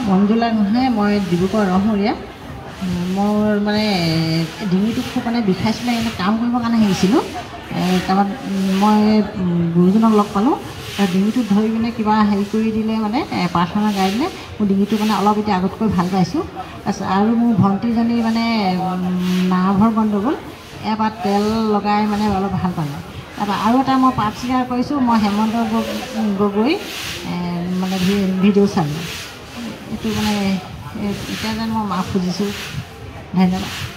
মঞ্জুলা গোহাঁই, মই ডিব্ৰুগড় ৰহমৰীয়া। মোৰ মানে ডিঙিটো খুব মানে বিষাইছিলে, এনেই কাম কৰিবৰ কাৰণে আহিছিলোঁ। তাৰপৰা মই গুৰুজনক লগ পালোঁ। ডিঙিটোত ধৰি কিনে কিবা হেৰি কৰি দিলে, মানে প্ৰাৰ্থনা গাই দিলে। মোৰ ডিঙিটো মানে অলপ এতিয়া আগতকৈ ভাল পাইছোঁ। তাৰপিছত আৰু মোৰ ভণ্টিজনী মানে নাৰ্ভৰ গণ্ডগোল, এবাৰ তেল লগাই মানে অলপ ভাল পালে। তাৰপৰা আৰু এটা মই পাঠ স্বীকাৰ কৰিছোঁ, মই হেমন্ত গগৈ মানে ভিডিঅ' চালোঁ। এইটো মানে এতিয়া যেন মই মাফ খুজিছোঁ। ধন্যবাদ।